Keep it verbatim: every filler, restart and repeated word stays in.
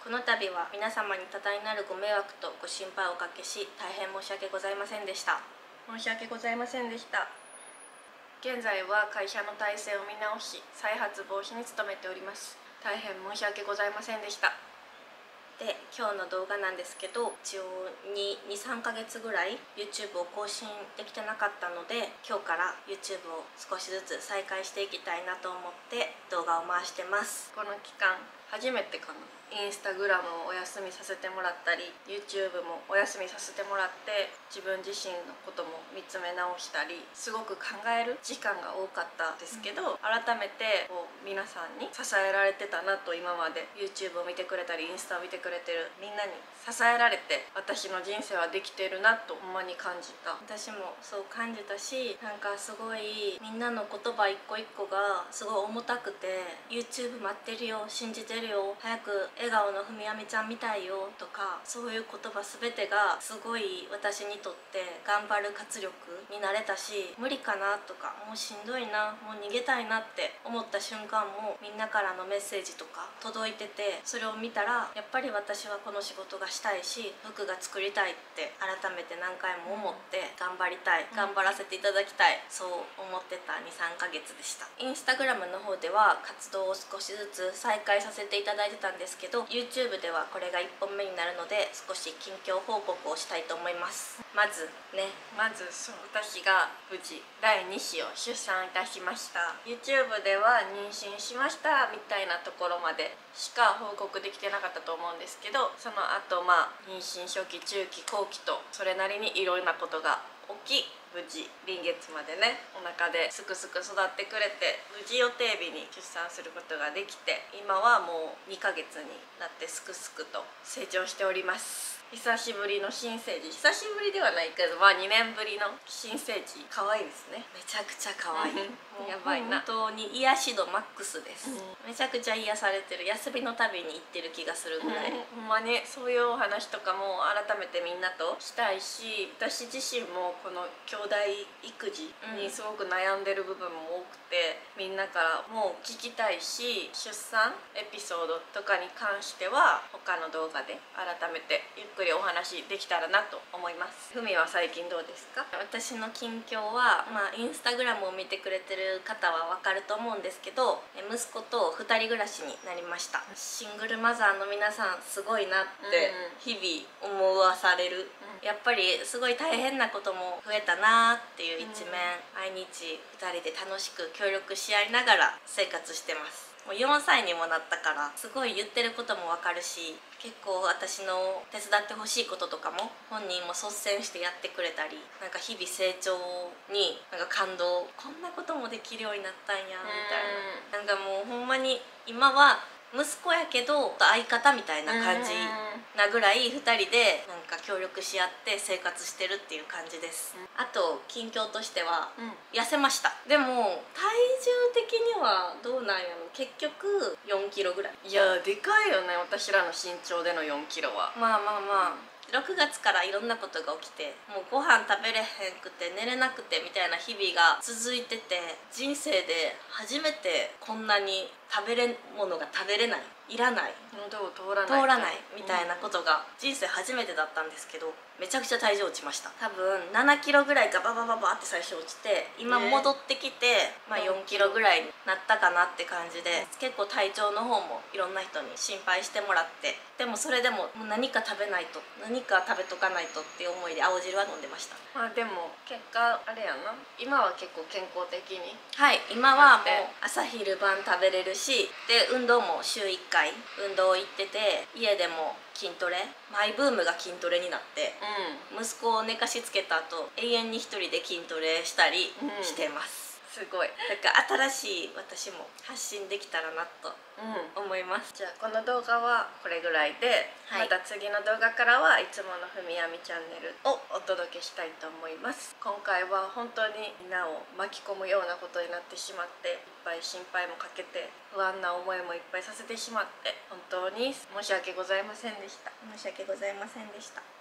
この度は皆様に多大なるご迷惑とご心配をおかけし、大変申し訳ございませんでした。 申し訳ございませんでした。現在は会社の体制を見直し、再発防止に努めております。大変申し訳ございませんでした。 で、今日の動画なんですけど、一応に、さんかげつぐらい YouTube を更新できてなかったので、今日から YouTube を少しずつ再開していきたいなと思って動画を回してます。 この期間初めてかな、インスタグラムをお休みさせてもらったり YouTube もお休みさせてもらって、自分自身のことも見つめ直したり、すごく考える時間が多かったですけど、うん、改めてこう皆さんに支えられてたなと、今まで YouTube を見てくれたりインスタを見てくれてるみんなに支えられて、私の人生はできてるなとほんまに感じた。 私もそう感じたし、なんかすごいみんなの言葉一個一個がすごい重たくて、 YouTube 待ってるよ、信じてるよ、早く笑顔のふみやみちゃんみたいよとか、そういう言葉全てがすごい私にとって頑張る活力になれたし、無理かなとか、もうしんどいな、もう逃げたいなって思った瞬間もみんなからのメッセージとか届いてて、それを見たらやっぱり私はこの仕事がしたいし、服が作りたいって改めて何回も思って、頑張りたい、頑張らせていただきたい、そう思ってたにさんかげつでした。インスタグラムの方では活動を少しずつ再開させていただいてたんですけど、 YouTube ではこれがいっぽんめになるので、少し近況報告をしたいと思います。まずねまずそう私が無事だいに子を出産いたしました。 YouTube では妊娠しましたみたいなところまでしか報告できてなかったと思うんですけど、その後まあ妊娠初期中期後期とそれなりにいろんなことが起き、無事臨月までねお腹ですくすく育ってくれて、無事予定日に出産することができて、今はもうにかげつになってすくすくと成長しております。久しぶりの新生児、久しぶりではないけど、まあにねんぶりの新生児、可愛いですね。 めちゃくちゃ可愛いやばいな、 本当に癒し度マックスです、うん、めちゃくちゃ癒されてる。休みのたびに行ってる気がするぐらい、 うん、ほんまにそういうお話とかも改めてみんなとしたいし、私自身もこの兄弟育児にすごく悩んでる部分も多くて、みんなからも聞きたいし、出産エピソードとかに関しては他の動画で改めてゆっくりお話できたらなと思います。ふみは最近どうですか？ 私の近況は、まあ、インスタグラムを見てくれてる方は分かると思うんですけど、息子とふたり暮らしになりました。シングルマザーの皆さんすごいなって日々思わされる、うん、やっぱりすごい大変なことも増えたなっていう一面、うん、毎日ふたりで楽しく協力し合いながら生活してます。もうよんさいにもなったからすごい言ってることも分かるし、結構私の手伝ってほしいこととかも本人も率先してやってくれたり、なんか日々成長になんか感動、こんなこともできるようになったんやみたいな、なんかもうほんまに今は息子やけど相方みたいな感じなぐらいふたりでなんか協力し合って生活してるっていう感じです、うん、あと近況としては、うん、痩せました。でも体重的にはどうなんやろ、結局よんキロぐらい。 いやでかいよね、私らの身長でのよんキロは。 まあまあまあ、うん、ろくがつからいろんなことが起きて、もうご飯食べれへんくて寝れなくてみたいな日々が続いてて、人生で初めてこんなに食べれんものが食べれない、いらない、 喉を通らない通らないみたいなことが人生初めてだったんですけど、めちゃくちゃ体重落ちました。多分ななキロぐらいがババババって最初落ちて、今戻ってきて、まあ、よんキロぐらいになったかなって感じで、結構体調の方もいろんな人に心配してもらって、でもそれでももう何か食べないと、何か食べとかないとっていう思いで青汁は飲んでました。 まあでも結果あれやな、今は結構健康的に、 はい、今はもう朝昼晩食べれるし、で運動も週いっかい運動行ってて、家でも筋トレ、マイブームが筋トレになって、うん、息子を寝かしつけた後永遠に一人で筋トレしたりしてます、 うん、すごい。 だから新しい私も発信できたらなと思います、 うん、じゃあこの動画はこれぐらいで、はい、また次の動画からはいつものふみやみチャンネルをお届けしたいと思います。今回は本当にみんなを巻き込むようなことになってしまって、いっぱい心配もかけて不安な思いもいっぱいさせてしまって、本当に申し訳ございませんでした。 申し訳ございませんでした。